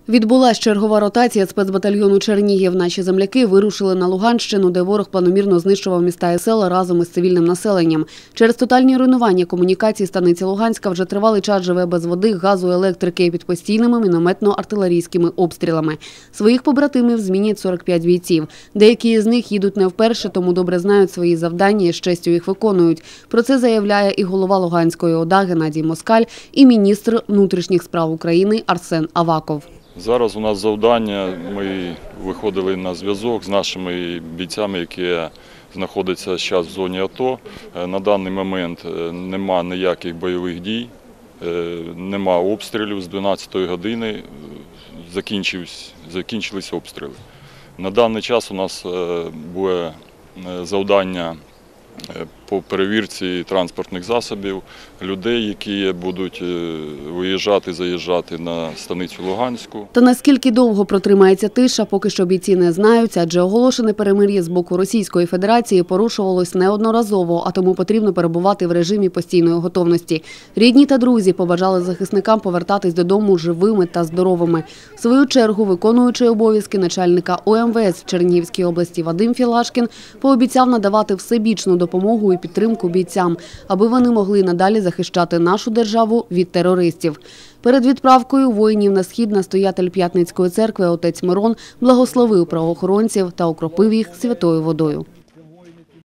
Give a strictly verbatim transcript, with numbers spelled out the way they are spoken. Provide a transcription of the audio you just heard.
Відбулася чергова ротація спецбатальйону «Чернігів». Наші земляки вирушили на Луганщину, де ворог планомірно знищував міста і села разом із цивільним населенням. Через тотальні руйнування комунікацій станиці Луганська вже тривалий час живе без води, газу, електрики під постійними мінометно-артилерійськими обстрілами. Своїх побратимів змінять сорок п'ять бійців. Деякі з них їдуть не вперше, тому добре знають свої завдання і з честю їх виконують. Про це заявляє і голова Луганської ОДА Геннадій Москаль, і міністр внутрішніх справ України Арсен Аваков. Зараз у нас завдання, ми виходили на зв'язок з нашими бійцями, які знаходяться зараз в зоні АТО. На даний момент немає ніяких бойових дій, немає обстрілів. З дванадцятої години закінчились обстріли. На даний час у нас буде завдання по перевірці транспортних засобів, людей, які будуть виїжджати, заїжджати на станицю Луганську. Та наскільки довго протримається тиша, поки що бійці не знають, адже оголошене перемир'я з боку Російської Федерації порушувалось неодноразово, а тому потрібно перебувати в режимі постійної готовності. Рідні та друзі побажали захисникам повертатись додому живими та здоровими. В свою чергу, виконуючий обов'язки начальника О Ем Ве Ес в Чернігівській області Вадим Філашкін пообіцяв надавати всебічну допомогу і підтримку бійцям, аби вони могли надалі захищати нашу державу від терористів. Перед відправкою воїнів на схід настоятель П'ятницької церкви отець Мирон благословив правоохоронців та окропив їх святою водою.